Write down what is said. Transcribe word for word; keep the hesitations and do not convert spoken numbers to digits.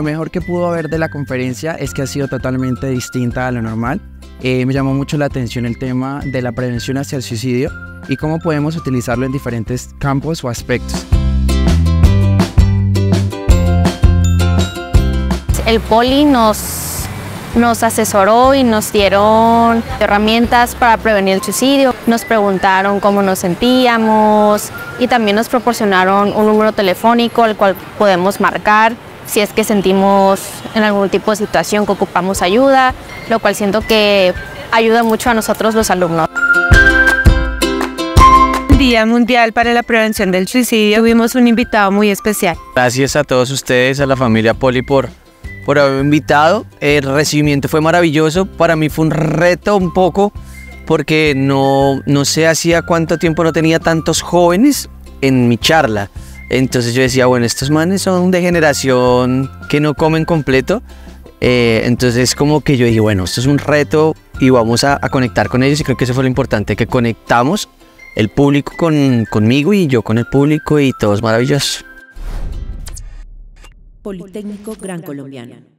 Lo mejor que pudo haber de la conferencia es que ha sido totalmente distinta a lo normal. Eh, me llamó mucho la atención el tema de la prevención hacia el suicidio y cómo podemos utilizarlo en diferentes campos o aspectos. El Poli nos, nos asesoró y nos dieron herramientas para prevenir el suicidio. Nos preguntaron cómo nos sentíamos y también nos proporcionaron un número telefónico al cual podemos marcar si es que sentimos en algún tipo de situación que ocupamos ayuda, lo cual siento que ayuda mucho a nosotros los alumnos. Día Mundial para la Prevención del Suicidio, tuvimos un invitado muy especial. Gracias a todos ustedes, a la familia Poli por, por haberme invitado. El recibimiento fue maravilloso, para mí fue un reto un poco porque no, no sé hacía cuánto tiempo no tenía tantos jóvenes en mi charla. Entonces yo decía, bueno, estos manes son de generación que no comen completo. Eh, entonces como que yo dije, bueno, esto es un reto y vamos a, a conectar con ellos, y creo que eso fue lo importante, que conectamos el público con, conmigo y yo con el público, y todo es maravilloso. Politécnico Gran Colombiano.